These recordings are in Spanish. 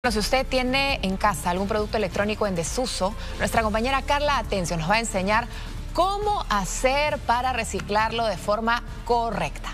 Bueno, si usted tiene en casa algún producto electrónico en desuso, nuestra compañera Carla Atencio nos va a enseñar cómo hacer para reciclarlo de forma correcta.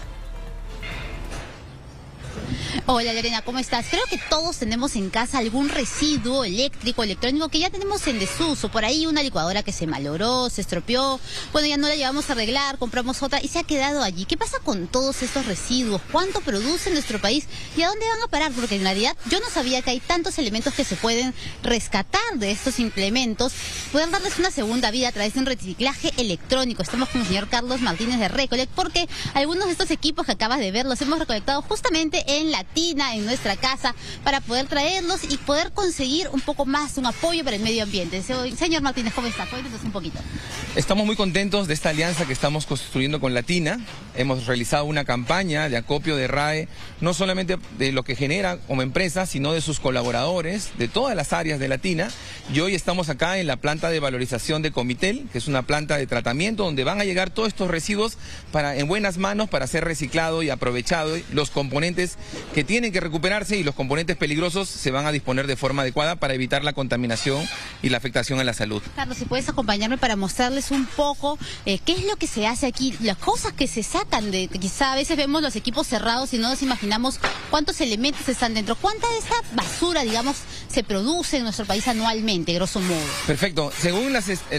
Hola Lorena, ¿cómo estás? Creo que todos tenemos en casa algún residuo eléctrico, electrónico que ya tenemos en desuso. Por ahí una licuadora que se malogró, se estropeó, bueno, ya no la llevamos a arreglar, compramos otra y se ha quedado allí. ¿Qué pasa con todos estos residuos? ¿Cuánto produce nuestro país? ¿Y a dónde van a parar? Porque en realidad yo no sabía que hay tantos elementos que se pueden rescatar de estos implementos, pueden darles una segunda vida a través de un reciclaje electrónico. Estamos con el señor Carlos Martínez de Recollect porque algunos de estos equipos que acabas de ver los hemos recolectado justamente en la tina, en nuestra casa, para poder traerlos y poder conseguir un poco más, un apoyo para el medio ambiente. Señor Martínez, ¿cómo está? Cuéntenos un poquito. Estamos muy contentos de esta alianza que estamos construyendo con la tina. Hemos realizado una campaña de acopio de RAE, no solamente de lo que genera como empresa, sino de sus colaboradores, de todas las áreas de la tina. Y hoy estamos acá en la planta de valorización de Comitel, que es una planta de tratamiento donde van a llegar todos estos residuos en buenas manos para ser reciclado y aprovechado. Los componentes que tienen que recuperarse y los componentes peligrosos se van a disponer de forma adecuada para evitar la contaminación y la afectación a la salud. Carlos, si puedes acompañarme para mostrarles un poco qué es lo que se hace aquí, las cosas que se sacan de, quizá a veces vemos los equipos cerrados y no nos imaginamos cuántos elementos están dentro. ¿Cuánta de esta basura, digamos, se produce en nuestro país anualmente, grosso modo? Perfecto. Según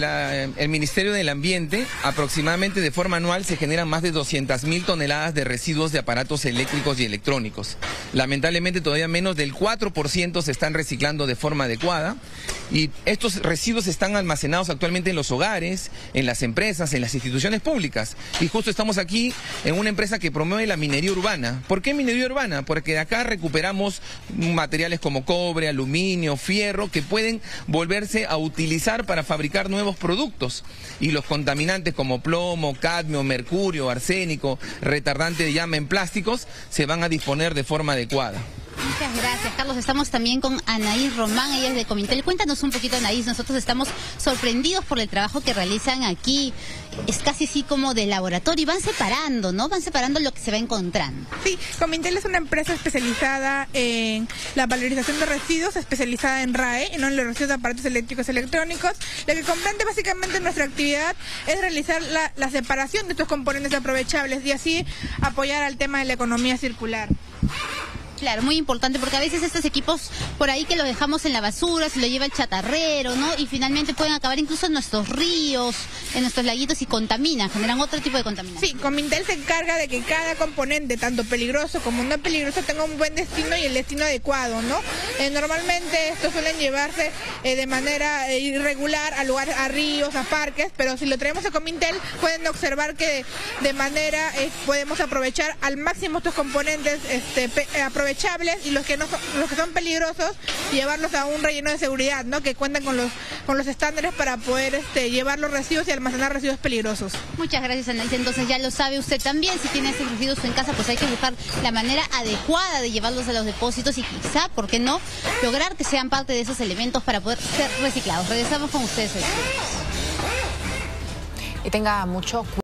el Ministerio del Ambiente, aproximadamente de forma anual se generan más de 200.000 toneladas de residuos de aparatos eléctricos y electrónicos. Lamentablemente todavía menos del 4% se están reciclando de forma adecuada y estos residuos están almacenados actualmente en los hogares, en las empresas, en las instituciones públicas. Y justo estamos aquí en una empresa que promueve la minería urbana. ¿Por qué minería urbana? Porque de acá recuperamos materiales como cobre, aluminio, fierro, que pueden volverse a utilizar para fabricar nuevos productos. Y los contaminantes como plomo, cadmio, mercurio, arsénico, retardante de llama en plásticos, se van a disponer de forma adecuada. Muchas gracias, Carlos. Estamos también con Anaís Román, ella es de Comitel. Cuéntanos un poquito, Anaís. Nosotros estamos sorprendidos por el trabajo que realizan aquí. Es casi así como de laboratorio y van separando, ¿no? Van separando lo que se va encontrando. Sí, Comitel es una empresa especializada en la valorización de residuos, especializada en RAE, en los residuos de aparatos eléctricos y electrónicos. Lo que comprende básicamente nuestra actividad es realizar la separación de estos componentes aprovechables y así apoyar al tema de la economía circular. Claro, muy importante, porque a veces estos equipos por ahí que los dejamos en la basura, se lo lleva el chatarrero, ¿no? Y finalmente pueden acabar incluso en nuestros ríos, en nuestros laguitos y contaminan, generan otro tipo de contaminación. Sí, Comitel se encarga de que cada componente, tanto peligroso como no peligroso, tenga un buen destino y el destino adecuado, ¿no? Normalmente estos suelen llevarse de manera irregular a lugares, a ríos, a parques, pero si lo traemos a Comitel pueden observar que de manera podemos aprovechar al máximo estos componentes aprovechables y los que son peligrosos llevarlos a un relleno de seguridad, ¿no? Que cuentan con los estándares para poder llevar los residuos y almacenar residuos peligrosos. Muchas gracias, Anaís. Entonces ya lo sabe usted también, si tiene estos residuos en casa, pues hay que buscar la manera adecuada de llevarlos a los depósitos y quizá, ¿por qué no?, lograr que sean parte de esos elementos para poder ser reciclados. Regresamos con ustedes. Y tenga mucho cuidado.